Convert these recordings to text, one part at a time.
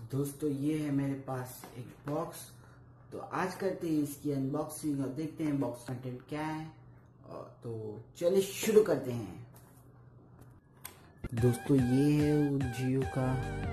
दोस्तों ये है मेरे पास एक बॉक्स। तो आज करते हैं इसकी अनबॉक्सिंग और देखते हैं बॉक्स कंटेंट क्या है। तो चलिए शुरू करते हैं। दोस्तों ये है जियो का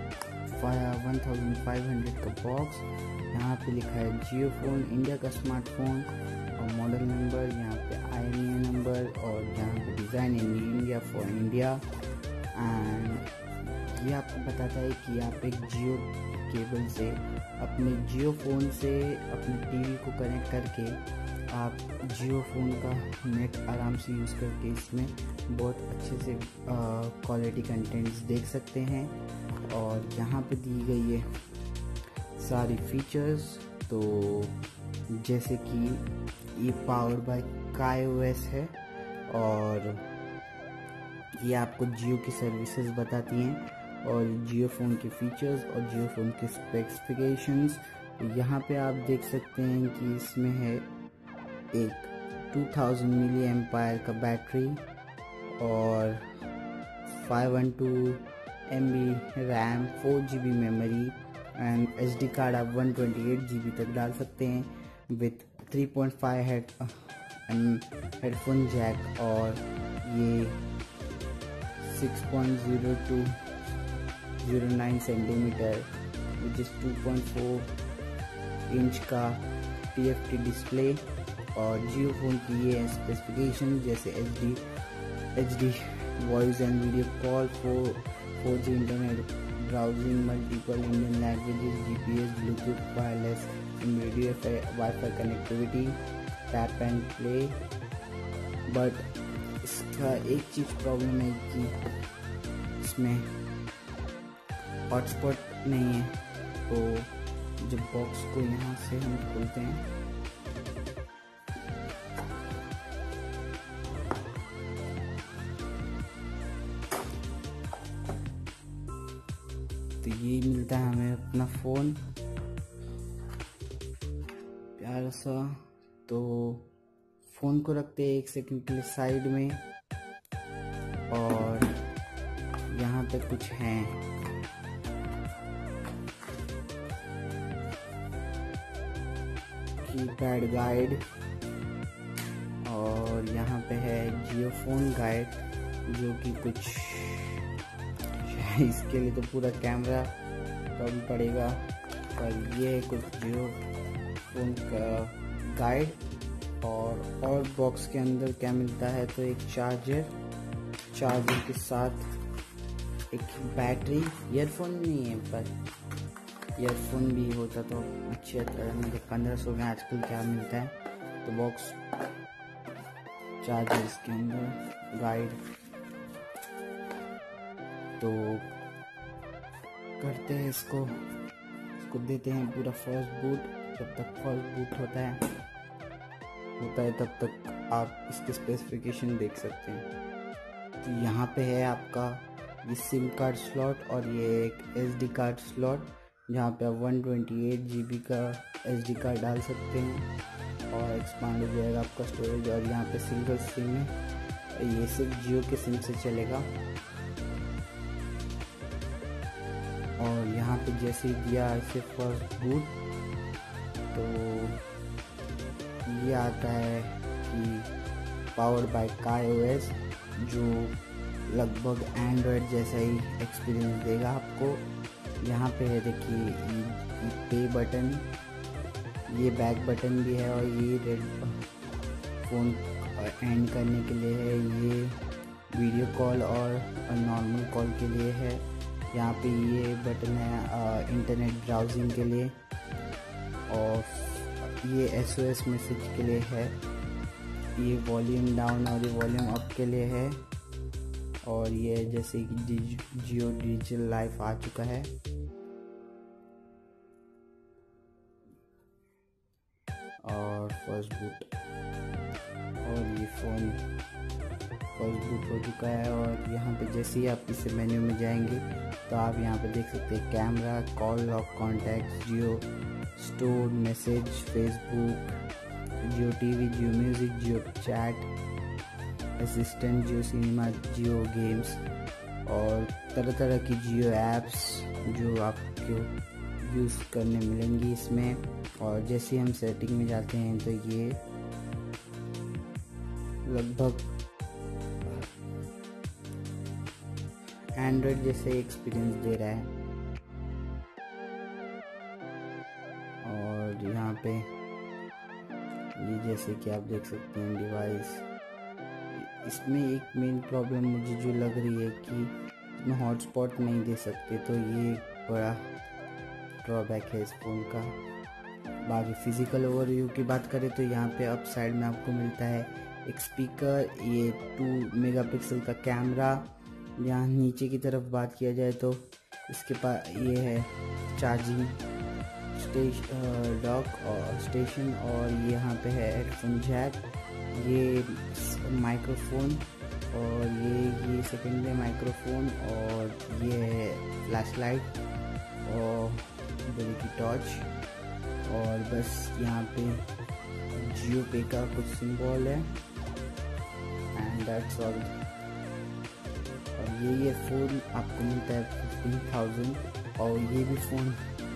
1500 का बॉक्स। यहाँ पे लिखा है जियो फोन इंडिया का स्मार्टफोन और मॉडल नंबर, यहाँ पे IMEI नंबर और यहाँ पे design in India for India. And ये आपको बताता है कि आप एक जियो केबल से अपने जियो फ़ोन से अपने टीवी को कनेक्ट करके आप जियो फ़ोन का नेट आराम से यूज़ करके इसमें बहुत अच्छे से क्वालिटी कंटेंट्स देख सकते हैं। और यहाँ पे दी गई है सारी फीचर्स। तो जैसे कि ये पावर्ड बाय KaiOS है और ये आपको जियो की सर्विसेज बताती हैं और जियो फ़ोन के फीचर्स और जियो फ़ोन के स्पेसिफिकेशंस। यहाँ पे आप देख सकते हैं कि इसमें है एक 2000 मिली एम्पायर का बैटरी और 512 MB RAM, 4 GB memory and SD card आप 128 GB तक डाल सकते हैं विथ 3.5 हेडफोन जैक। और ये 6.0209 सेंटीमीटर विच इज़ 2.4 इंच का TFT डिस्प्ले। और जियो फोन की ये स्पेसिफिकेशन जैसे HD voice and video call, 4G internet browsing, multiple Indian languages, GPS, Bluetooth, wireless video, WiFi connectivity, tap and play. But इसका एक चीज़ problem है कि इसमें हॉटस्पॉट नहीं है। तो जब बॉक्स को यहाँ से हम खोलते हैं तो ये मिलता है हमें अपना फ़ोन प्यारा सा। तो फ़ोन को रखते हैं 1 सेकंड के लिए साइड में और यहाँ पे कुछ हैं कीपैड गाइड और यहाँ पे है जियो फोन गाइड जो कि कुछ इसके लिए तो पूरा कैमरा कम पड़ेगा, पर ये है कुछ जियो फोन का गाइड। और बॉक्स के अंदर क्या मिलता है तो एक चार्जर के साथ एक बैटरी। ईयरफोन नहीं है, पर ईयरफोन भी होता तो अच्छी तरह मतलब 1500 में आजकल क्या मिलता है। तो बॉक्स, चार्जर इसके अंदर, गाइड। तो करते हैं इसको देते हैं पूरा फर्स्ट बूट। जब तक फर्स्ट बूट होता है तब तक आप इसके स्पेसिफिकेशन देख सकते हैं। तो यहाँ पे है आपका ये सिम कार्ड स्लॉट और ये एक SD कार्ड स्लॉट जहाँ पे आप 128 GB का SD कार्ड डाल सकते हैं और एक्सपांड हो जाएगा आपका स्टोरेज। और यहाँ पे सिंगल सिम है, ये सिर्फ जियो के सिम से चलेगा। और यहाँ पे जैसे ही दिया इसे फर्स्ट बूट तो ये आता है कि पावर्ड बाय KaiOS जो लगभग एंड्रॉयड जैसा ही एक्सपीरियंस देगा आपको। यहाँ पे है देखिए पे बटन, ये बैक बटन भी है और ये रेड फ़ोन एंड करने के लिए है, ये वीडियो कॉल और नॉर्मल कॉल के लिए है। यहाँ पे ये बटन है इंटरनेट ब्राउजिंग के लिए और ये SOS मैसेज के लिए है, ये वॉल्यूम डाउन और ये वॉल्यूम अप के लिए है। और ये जैसे कि जियो डिजिटल लाइफ आ चुका है और फर्स्ट बूट और ये फ़ोन फर्स्ट बूट हो चुका है। और यहाँ पे जैसे ही आप इसे मेन्यू में जाएंगे तो आप यहाँ पे देख सकते हैं camera, call log, contact, Jio store, message, Facebook, Jio TV, Jio music, Jio chat, assistant, Jio cinema, Jio games और तरह तरह की जियो ऐप्स जो आपको यूज़ करने मिलेंगी इसमें। और जैसे हम सेटिंग में जाते हैं तो ये लगभग एंड्रॉयड जैसे एक्सपीरियंस दे रहा है। और यहाँ पे ये जैसे कि आप देख सकते हैं डिवाइस, इसमें एक मेन प्रॉब्लम मुझे जो लग रही है कि इसमें हॉटस्पॉट नहीं दे सकते, तो ये बड़ा ड्रॉबैक है इस फ़ोन का। बाकी फिज़िकल ओवरव्यू की बात करें तो यहाँ पे अप साइड में आपको मिलता है एक स्पीकर, ये 2 मेगापिक्सल का कैमरा। यहाँ नीचे की तरफ बात किया जाए तो इसके पास ये है चार्जिंग डॉक और स्टेशन, और यहाँ पे है हेडफोन जैक, ये माइक्रोफोन, और ये सेकेंडरी माइक्रोफोन, और ये है फ्लैश लाइट और बड़ी की टॉर्च। और बस यहाँ पे जियो पे का कुछ सिंबल है एंड दैट्स ऑल। और ये फ़ोन आपको मिलता है 15,000, और ये भी फ़ोन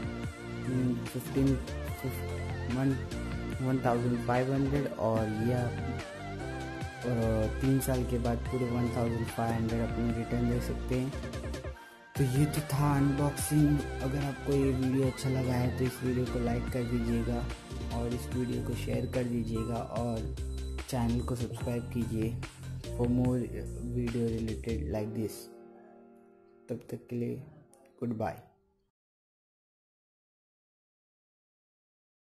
1,500, और ये आप 3 साल के बाद पूरे 1,500 अपने रिटर्न दे सकते हैं। तो ये तो था अनबॉक्सिंग। अगर आपको ये वीडियो अच्छा लगा है तो इस वीडियो को लाइक कर दीजिएगा और इस वीडियो को शेयर कर दीजिएगा और चैनल को सब्सक्राइब कीजिए for more video related like this. तब तक के लिए गुड बाय।